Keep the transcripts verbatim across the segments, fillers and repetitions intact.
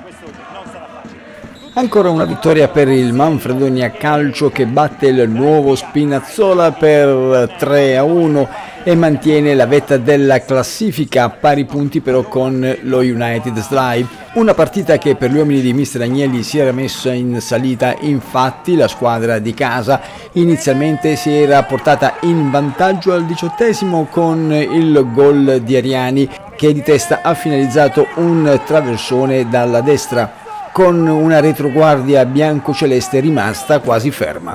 Ancora una vittoria per il Manfredonia Calcio che batte il Nuovo Spinazzola per tre a uno e mantiene la vetta della classifica a pari punti però con lo United Slai. Una partita che per gli uomini di mister Agnelli si era messa in salita, infatti la squadra di casa inizialmente si era portata in vantaggio al diciottesimo con il gol di Ariani che di testa ha finalizzato un traversone dalla destra, con una retroguardia biancoceleste rimasta quasi ferma.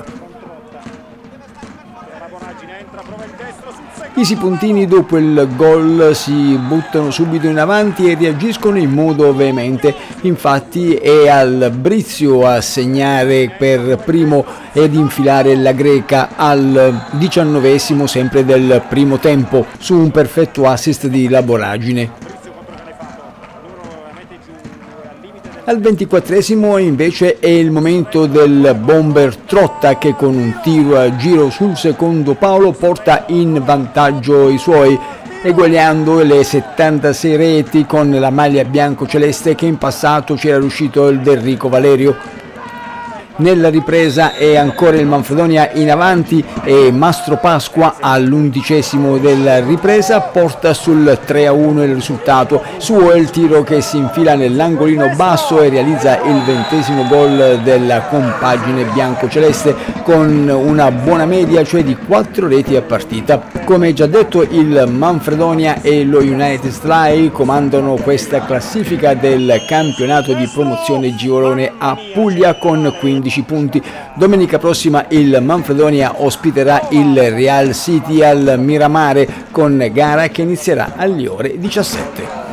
I sipuntini dopo il gol si buttano subito in avanti e reagiscono in modo veemente, infatti è al Brizio a segnare per primo ed infilare la greca al diciannovesimo sempre del primo tempo su un perfetto assist di Laboragine. Al ventiquattresimo invece è il momento del bomber Trotta che con un tiro a giro sul secondo palo porta in vantaggio i suoi, eguagliando le settantasei reti con la maglia bianco-celeste che in passato c'era riuscito il Enrico Valerio. Nella ripresa è ancora il Manfredonia in avanti e Mastro Pasqua all'undicesimo della ripresa porta sul tre a uno il risultato. Suo è il tiro che si infila nell'angolino basso e realizza il ventesimo gol della compagine bianco-celeste con una buona media, cioè di quattro reti a partita. Come già detto, il Manfredonia e lo United Slai comandano questa classifica del campionato di promozione girone A Puglia con quindici punti. Domenica prossima il Manfredonia ospiterà il Real City al Miramare con gara che inizierà alle ore diciassette.